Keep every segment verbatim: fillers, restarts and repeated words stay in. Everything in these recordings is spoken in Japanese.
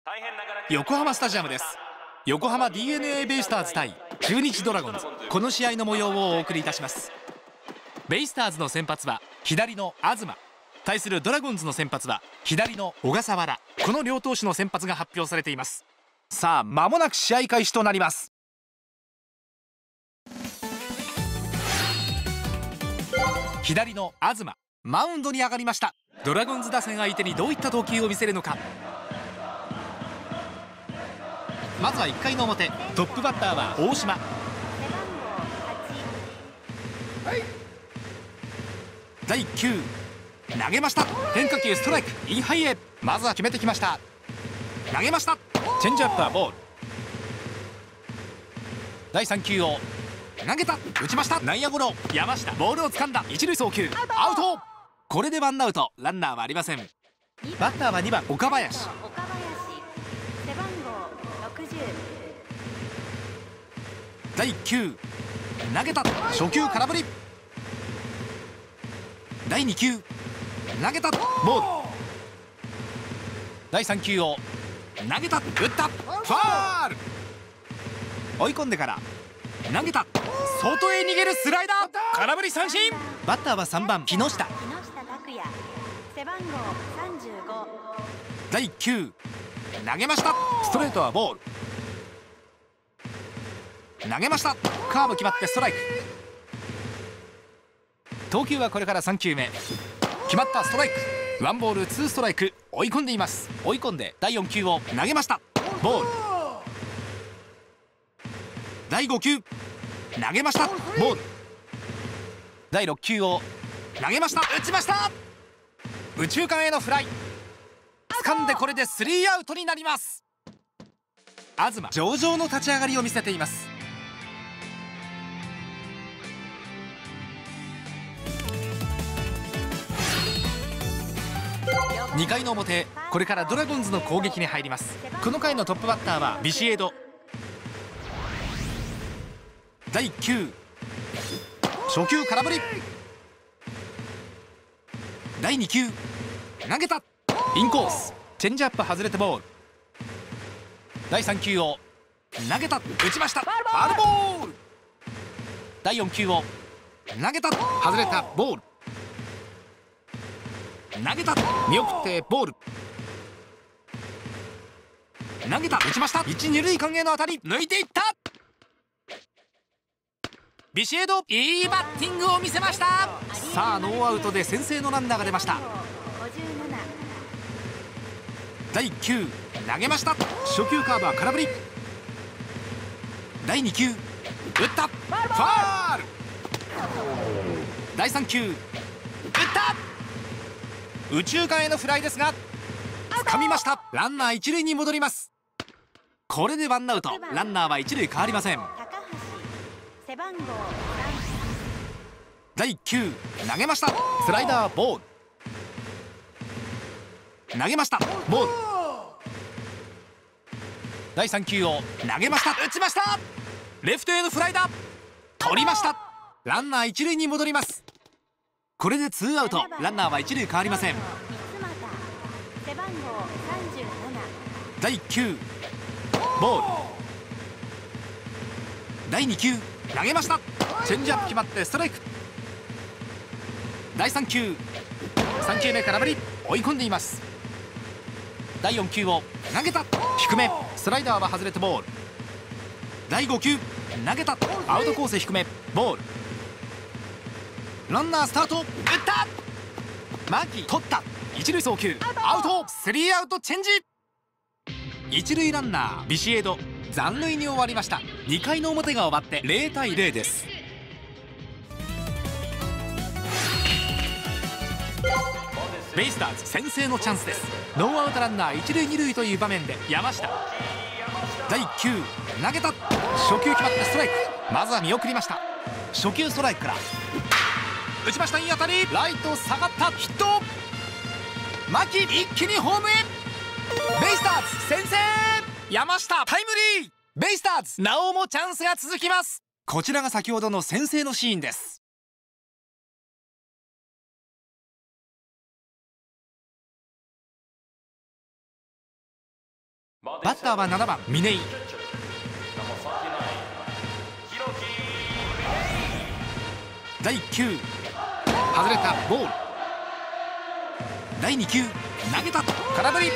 横浜スタジアムです。横浜 ディーエヌエー ベイスターズ対中日ドラゴンズ、この試合の模様をお送りいたします。ベイスターズの先発は左の東、対するドラゴンズの先発は左の小笠原、この両投手の先発が発表されています。さあ間もなく試合開始となります。左の東、マウンドに上がりました。ドラゴンズ打線相手にどういった投球を見せるのか。まずはいっかいの表、トップバッターは大島。だいいっ球投げました。変化球ストライク、インハイへ、まずは決めてきました。投げました。チェンジアップはボール。だいさん球を投げた、打ちました。内野ゴロ、山下ボールを掴んだ、一塁送球アウト。これでワンアウト、ランナーはありません。バッターはにばん岡林。だいいっ球投げた、初球空振り。だいに球投げた、ボール。だいさん球を投げた、打った、ファール。追い込んでから投げた、外へ逃げるスライダー、空振り三振。バッターはさんばん木下。だいいっ球投げました。ストレートはボール。投げました。カーブ決まってストライク。投球はこれからさん球目、決まった、ストライク。ワンボールツーストライク、追い込んでいます。追い込んでだいよん球を投げました、ボール。だいご球投げました、ボール。だいろっ球を投げました、打ちました。右中間へのフライ、掴んでこれでスリーアウトになります。東、上々の立ち上がりを見せています。にかいの表、これからドラゴンズの攻撃に入ります。この回のトップバッターはビシエド。だいいっ球初球空振り。だいに球投げた、インコース、チェンジアップ外れてボール。だいさん球を投げた、打ちました、ファウルボール。だいよん球を投げた、外れた、ボール。投げた、見送ってボール。投げた、打ちました。一二塁間への当たり、抜いていった。ビシエド、いいバッティングを見せました。さあノーアウトで先制のランナーが出ました。だいいっ球投げました。初球カーブは空振り。だいに球打った、ファール。だいさん球打った、右中間へのフライですが掴みました。ランナー一塁に戻ります。これでワンアウト、ランナーは一塁変わりません。だいいっ球投げました、スライダーボール。投げました、ボール。だいさん球を投げました、打ちました。レフトへのフライだ、取りました。ランナー一塁に戻ります。これでツーアウト、ランナーは一塁変わりません。だいいっ球ボール。だいに球投げました、チェンジアップ決まってストライク。だいさん球さん球目空振り、追い込んでいます。だいよん球を投げた、低め、スライダーは外れてボール。だいご球投げた、アウトコース低め、ボール。ランナースタート、打った、牧取った、一塁送球アウト、スリーアウトチェンジ。一塁ランナービシエド、残塁に終わりました。にかいの表が終わってゼロたいゼロです。ベイスターズ先制のチャンスです。ノーアウトランナー一塁二塁という場面で山下。だいいっ球投げた、初球決まってストライク。まずは見送りました。初球ストライクから打ちました、いい当たり、ライト下がった、ヒット。牧一気にホームへ。ベイスターズ先制、山下タイムリー。ベイスターズなおもチャンスが続きます。こちらが先ほどの先制のシーンです。 バッターはななばん嶺井。だいいっきゅう外れたボール。だいにきゅう投げた空振り。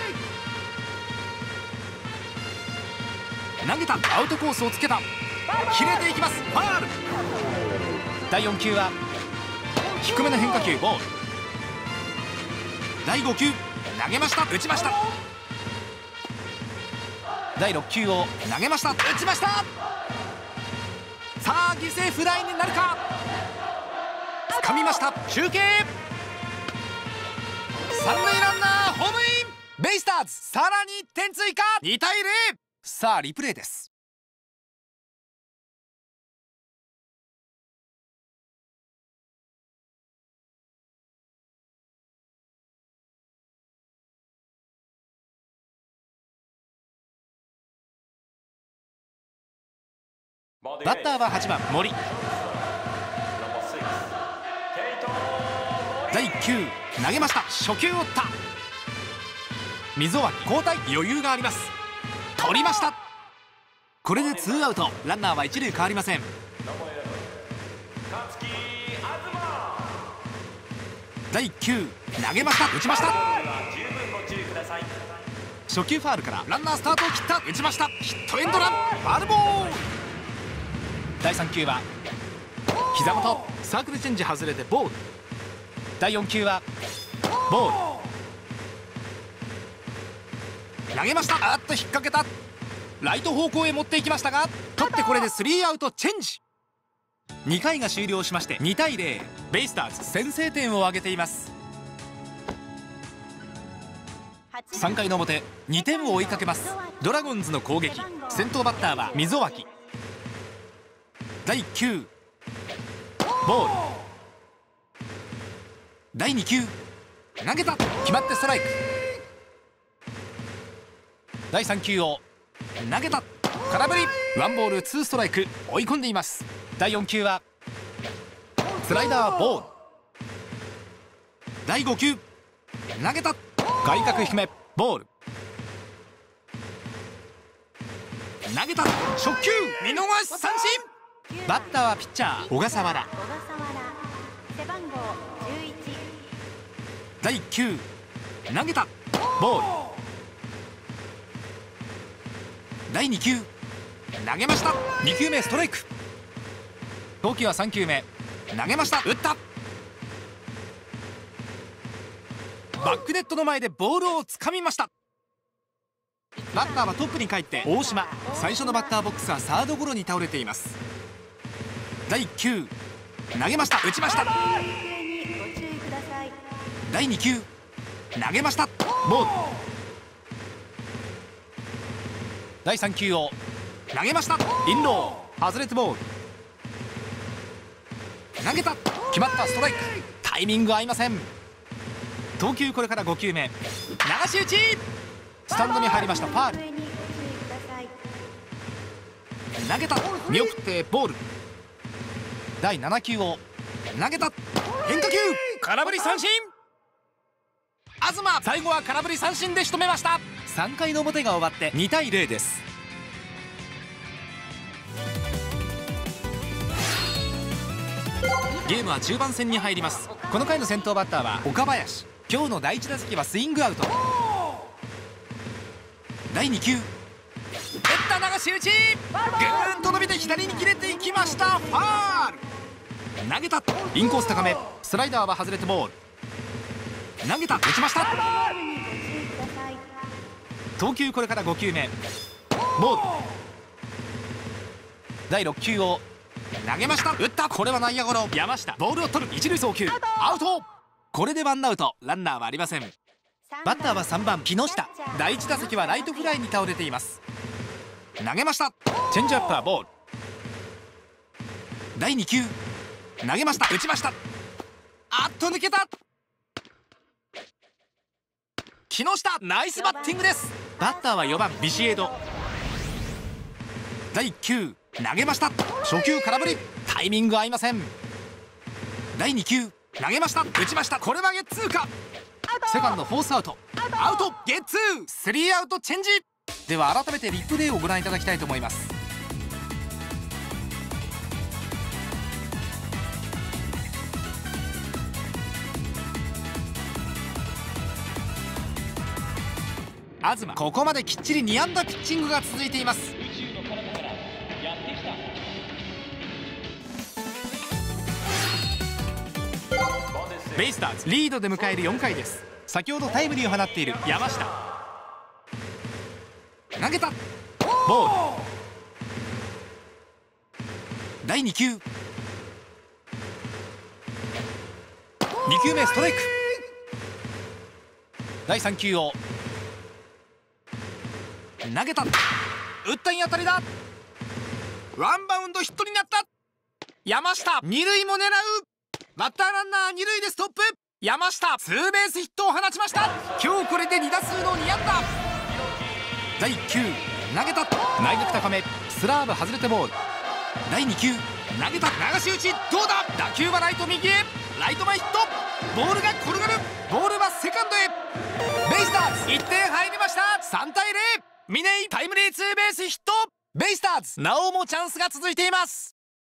投げたアウトコースをつけた切れていきますファール。だいよんきゅうは低めの変化球ボール。だいごきゅう投げました打ちました。だいろっきゅうを投げました打ちました。さあ犠牲フライになるか。掴みました中継。三塁ランナーホームイン。ベイスターズさらにいってん追加にたいゼロ。さあリプレイです。バッターははちばん森。だいいっきゅう投げました。初球を打った溝脇交代余裕があります。取りました。これでツーアウトランナーは一塁変わりません。だいいっきゅう投げました打ちました。初球ファウルからランナースタートを切った打ちました。ヒットエンドランファウルボール。だいさんきゅうは膝元サークルチェンジ外れてボール。だいよんきゅうはボール投げました。あっと引っ掛けた。ライト方向へ持っていきましたが取ってこれでスリーアウトチェンジ。にかいが終了しましてにたいゼロ。ベイスターズ先制点を挙げています。さんかいの表にてんを追いかけますドラゴンズの攻撃。先頭バッターは溝脇。だいいっきゅうボール。だいにきゅう投げた決まってストライク。だいさんきゅうを投げた空振り。ワンボールツーストライク追い込んでいます。だいよんきゅうはスライダーボール。だいごきゅう投げた外角低めボール。投げた初球見逃し三振。バッターはピッチャー小笠原。だいいっきゅう投げたボール。だいにきゅう投げました。にきゅうめストライク。投球はさんきゅうめ投げました打った。バックネットの前でボールをつかみました。バッターはトップに帰って大島。最初のバッターボックスはサードゴロに倒れています。だいいっきゅう投げました打ちました。だいにきゅう投げましたボール。だいさんきゅうを投げましたインロー外れてボール。投げた決まったストライク。タイミング合いません。投球これからごきゅうめ流し打ちスタンドに入りましたファール。投げた見送ってボール。だいななきゅうを投げた変化球空振り三振。東最後は空振り三振で仕留めました。さんかいの表が終わってにたいゼロです。ゲームは中盤戦に入ります。この回の先頭バッターは岡林。今日のだいいち打席はスイングアウト。だいにきゅう打った流し打ちぐーんと伸びて左に切れていきましたファール。投げたインコース高めスライダーは外れてボール。投げた打ちました。投球これからごきゅうめボール。だいろっきゅうを投げました打った。これは内野ゴロ。山下ボールを取る一塁送球アウト。これでワンアウトランナーはありません。バッターはさんばん木下。だいいち打席はライトフライに倒れています。投げましたチェンジアップはボール。だいにきゅう投げました打ちました。あっと抜けた。木下ナイスバッティングです。バッターはよばんビシエド。だいいっきゅう投げました初球空振りタイミング合いません。だいにきゅう投げました打ちました。これはゲッツーか。セカンドフォースアウトアウトゲッツースリーアウトチェンジ。 では改めてリプレイをご覧いただきたいと思います。東、ここまできっちりに安打ピッチングが続いています。ベイスターズリードで迎えるよんかいです。先ほどタイムリーを放っている山下、投げた、ボール。だいに球、に球目ストライク。だいさん球を投げた、打ったいい当たりだ。ワンバウンドヒットになった。山下二塁も狙う。バッターランナー二塁でストップ。山下ツーベースヒットを放ちました。今日これでに打数のに安打。だいいっ球投げた、内角高め、スラーブ外れてボール。だいに球投げた、流し打ち、どうだ。打球はライト右へ、ライト前ヒット。ボールが転がる。ボールはセカンドへ。ベイスターズいってん入りました。さんたいゼロ。嶺井タイムリーツーベースヒット。ベイスターズなおもチャンスが続いています。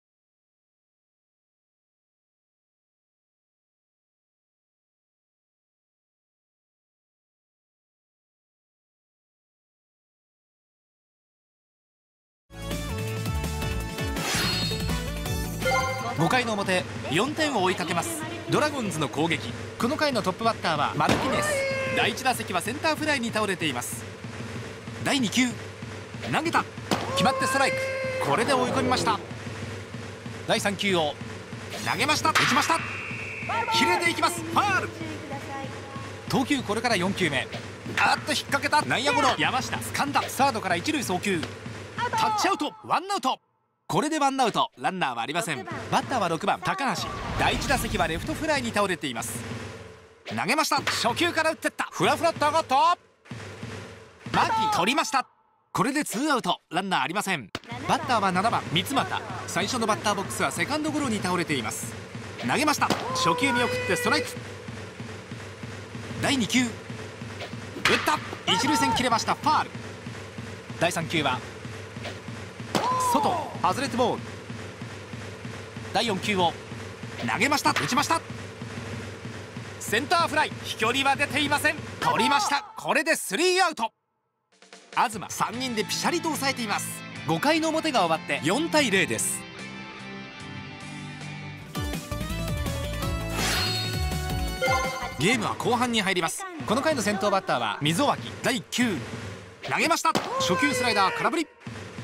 ごかいの表、よんてんを追いかけますドラゴンズの攻撃。この回のトップバッターはマルティネス。だいいち打席はセンターフライに倒れています。だいに球投げた、決まってストライク。これで追い込みました。だいさん球を投げました、打ちました。切れていきます、ファール。投球これからよん球目。あっと引っ掛けた、内野ゴロ。山下掴んだ、サードから一塁送球、タッチアウト、ワンアウト。これでワンアウト、ランナーはありません。バッターはろくばん高橋。だいいち打席はレフトフライに倒れています。投げました、初球から打ってった、フラフラっと上がった。マキ取りました。これでツーアウト、ランナーありません。バッターはななばん三俣。最初のバッターボックスはセカンドゴロに倒れています。投げました、初球見送ってストライク。だいに球打った、一塁線切れました、ファール。だいさん球は外、外れてボール。だいよん球を投げました、打ちました。センターフライ、飛距離は出ていません。取りました。これでスリーアウト。東さんにんでピシャリと抑えています。ごかいの表が終わってよんたいゼロです。ゲームは後半に入ります。この回の先頭バッターは溝脇。だいいっ球投げました、初球スライダー空振り。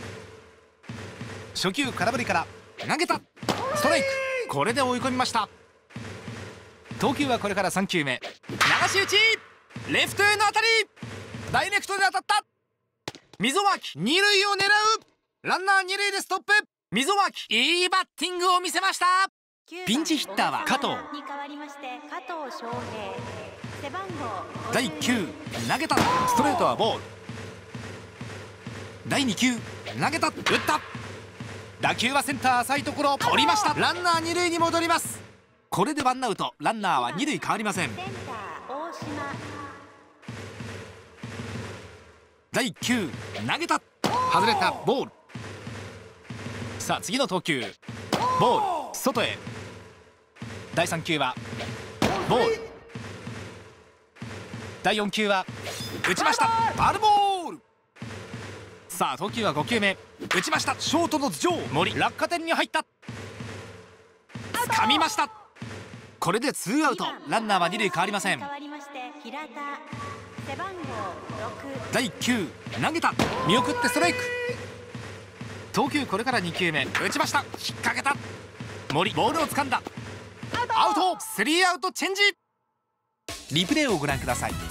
初球空振りから投げた、ストライク。これで追い込みました。投球はこれからさん球目。流し打ち、レフトへの当たり、ダイレクトで当たった。溝脇二塁を狙う。ランナー二塁でストップ。溝脇いいバッティングを見せました。ピンチヒッターは加藤に代わりまして加藤翔平、背番号だいいっ球投げた、ストレートはボール。だいに球投げた、打った。打球はセンター浅いところ、取りました。ランナー二塁に戻ります。これでワンアウト、ランナーは二塁変わりません。だいいっ球投げた、外れた、ボール。さあ次の投球、ボール、外へ。だいさん球はボール。だいよん球は打ちました、ファウルボール。さあ投球はご球目、打ちました、ショートの頭上、森落下点に入った、掴みました。これでツーアウト、ランナーは二塁変わりません。だいいっ球投げた、見送ってストライク。投球これからに球目、打ちました、引っ掛けた。森ボールを掴んだ、アウト、スリーアウトチェンジ。リプレイをご覧ください。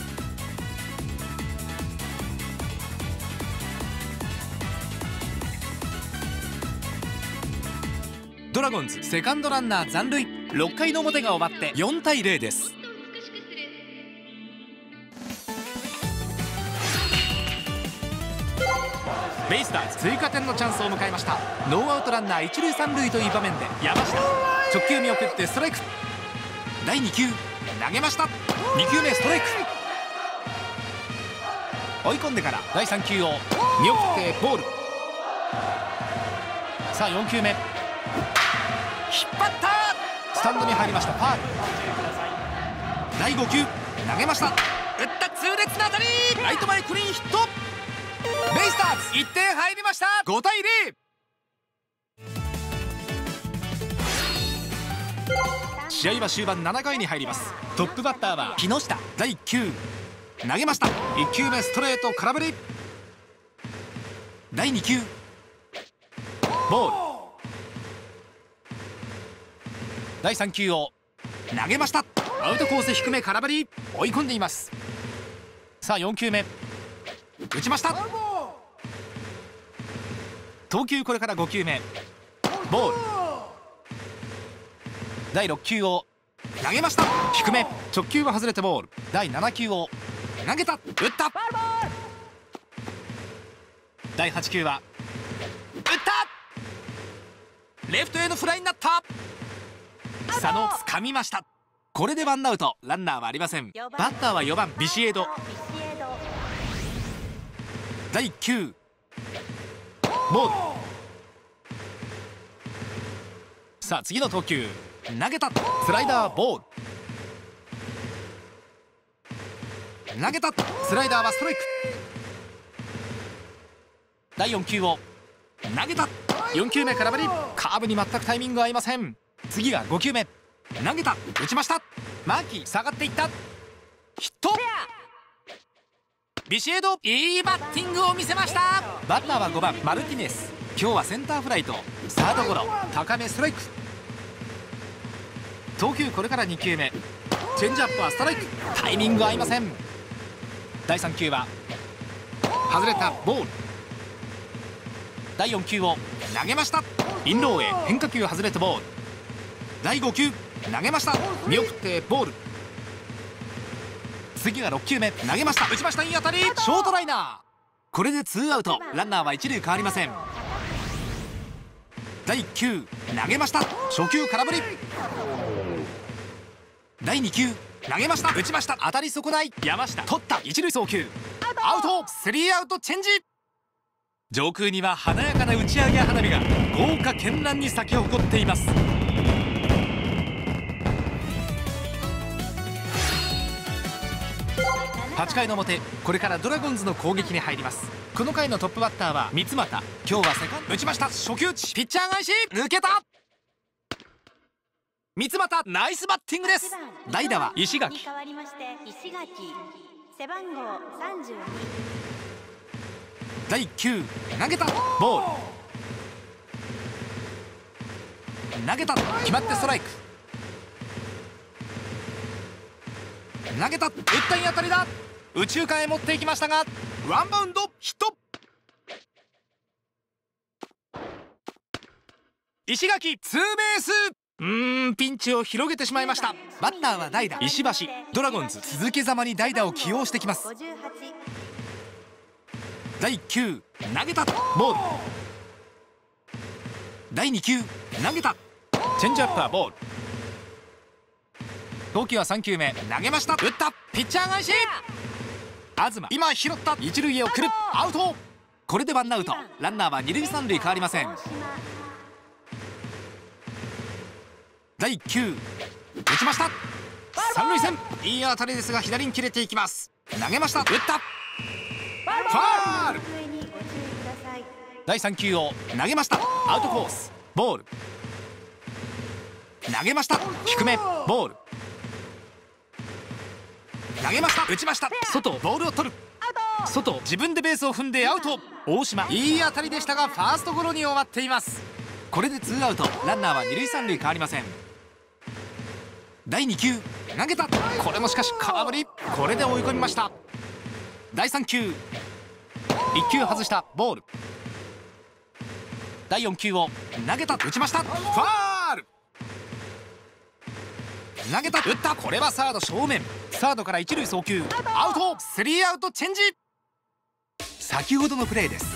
ドラゴンズセカンドランナー残塁。ろっかいの表が終わってよんたいゼロです。ベイスターズ追加点のチャンスを迎えました。ノーアウトランナー一塁三塁という場面で山下、直球見送ってストライク。だいに球投げました、に球目ストライク。 追い込んでからだいさん球を見送ってボール。さあよん球目、引っ張った、スタンドに入りました。ファール。だいご球投げました。打った痛烈な当たり、ライト前クリーンヒット。ベイスターズいってん入りました。ごたいゼロ。試合は終盤ななかいに入ります。トップバッターは木下。だいいっ球投げました。いっ球目ストレート空振り。だいに球ボール。だいさん球を投げました。アウトコース低め空振り、追い込んでいます。さあよん球目打ちました。投球これからご球目ボール。だいろっ球を投げました。低め直球は外れてボール。だいなな球を投げた、打った。だいはち球は打った、レフトへのフライになった。佐野掴みました。これでワンアウト、ランナーはありません。バッターはよばんビシエド。だいいっ球ボール。さあ次の投球投げた、スライダーボール。投げた、スライダーはストライク。だいよん球を投げた、よん球目空振り、カーブに全くタイミング合いません。次がご球目投げた、打ちました。マーキー下がっていった、ヒット。ビシエドいいバッティングを見せました。バッターはごばんマルティネス。今日はセンターフライとサードゴロ、高めストライク。投球これからに球目、チェンジアップはストライク、タイミング合いません。だいさん球は外れたボール。だいよん球を投げました。インローへ変化球外れてボール。だいご球投げました。見送ってボール。次がろっ球目投げました。打ちました。いい当たり、ショートライナー。これでツーアウト、ランナーは一塁変わりません。だいいっ球投げました。初球空振り。だいに球投げました。打ちました。当たり損ない、山下取った。一塁送球アウト、スリーアウトチェンジ。上空には華やかな打ち上げ花火が豪華絢爛に咲き誇っています。はち回の表、これからドラゴンズの攻撃に入ります。この回のトップバッターは三俣。今日はセカンド打ちました。初球打ち、ピッチャー返し抜けた。三俣ナイスバッティングです。代打は石垣。だいいっ球投げた、ボール。投げた、決まってストライク。投げた、打ったいい当たりだ。右中間へ持っていきましたがワンバウンドヒット。石垣ツーベース。うーんピンチを広げてしまいました。バッターは代打石橋。ドラゴンズ続けざまに代打を起用してきます。だいいっ球投げた、ボール。だいに球投げた、チェンジアップはボール。投球はさん球目投げました。打った、ピッチャー返し。東今拾った、一塁へ送る、アウト。これでワンアウト、ランナーは二塁三塁変わりません。だいいっ球打ちました。三塁線いい当たりですが左に切れていきます。投げました。打った、ファール。だいさん球を投げました。アウトコースボール。投げました。低めボール。投げました。打ちました。外ボールを取る、外自分でベースを踏んでアウト。大島いい当たりでしたがファーストゴロに終わっています。これでツーアウト、ランナーは二塁三塁変わりません。だいに球投げた、これもしかし空振り。これで追い込みました。だいさん球いっ球外した、ボール。だいよん球を投げた、打ちました。ファール。投げた、打った、これはサード正面。サードから一塁送球アウト、スリーアウトチェンジ。先ほどのプレーです。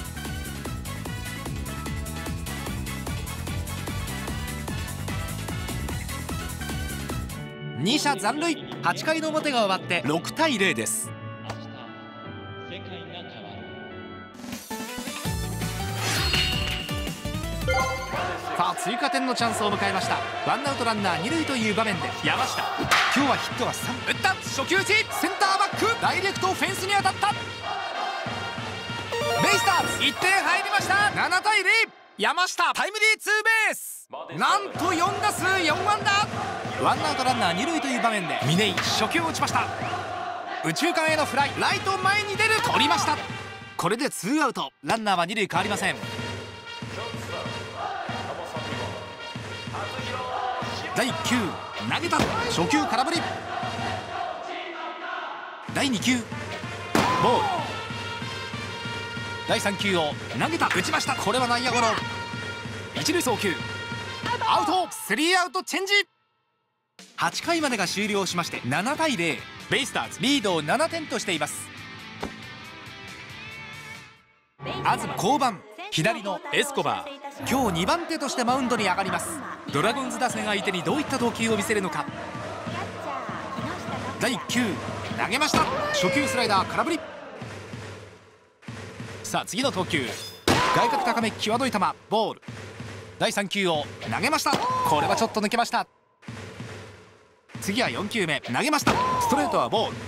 に者残塁。はち回の表が終わってろくたいゼロです。 世界が追加点のチャンスを迎えました。ワンアウトランナーに塁という場面で山下、今日はヒットがさん、打った、初球打ち、センターバックダイレクトフェンスに当たった。ベイスターズいってん入りました。ななたいゼロ、山下タイムリーツーベース、なんとよんだすうよんあんだ。ワンアウトランナーに塁という場面で嶺井、初球を打ちました。右中間へのフライ、ライト前に出る、取りました。これでツーアウト、ランナーはに塁変わりません。だいいっ球投げた、初球空振り、だいに球ボール、だいさん球を投げた、打ちました。これは内野ゴロ、一塁送球アウト、スリーアウトチェンジ。はちかいまでが終了しましてななたいゼロ、ベイスターズリードをななてんとしています。東降板、左のエスコバー、今日にばん手としてマウンドに上がります。ドラゴンズ打線相手にどういった投球を見せるのか。だいいっ球投げました、初球スライダー空振り。さあ次の投球、外角高め際どい球ボール、だいさん球を投げました。これはちょっと抜けました。次はよん球目投げました、ストレートはボール、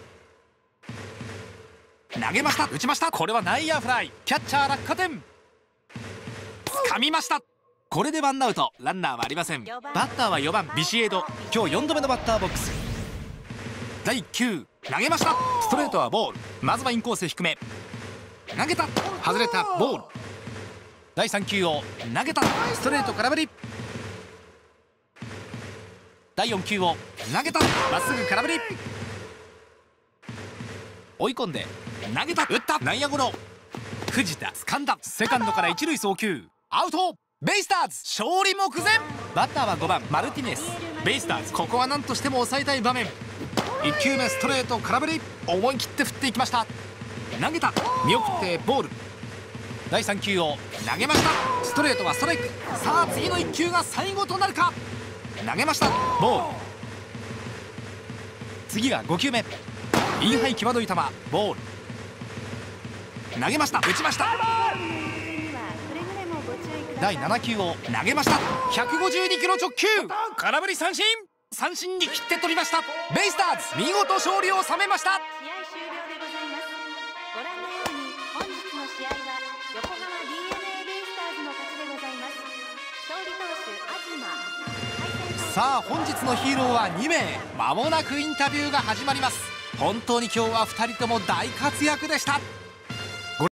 投げました、打ちました。これは内野フライ、キャッチャー落下点、掴みました。これでワンアウト、ランナーはありません。バッターはよばんビシエド、今日よんどめのバッターボックス。だいいっ球投げました、ストレートはボール、まずはインコース低め投げた、外れたボール、だいさん球を投げた、ストレート空振り、だいよん球を投げた、まっすぐ空振り、追い込んで投げた、打った、内野ゴロ、藤田掴んだ、セカンドから一塁送球アウト、ベイスターズ勝利目前。バッターはごばんマルティネス、ベイスターズここは何としても抑えたい場面。いっ球目ストレート空振り、思い切って振っていきました。投げた、見送ってボール、だいさん球を投げました、ストレートはストライク。さあ次のいっ球が最後となるか、投げましたボール、次がご球目インハイ際どい球ボール、投げました、打ちました。だいなな球を投げました、ひゃくごじゅうにキロ直球、空振り三振、三振に切って取りました。ベイスターズ見事勝利を収めました。 試合終了でございます。ご覧のように本日の試合は横浜 ディーエヌエー ベイスターズの勝ちでございます。勝利投手東、 さあ本日のヒーローはにめい、まもなくインタビューが始まります。本当に今日はふたりとも大活躍でした。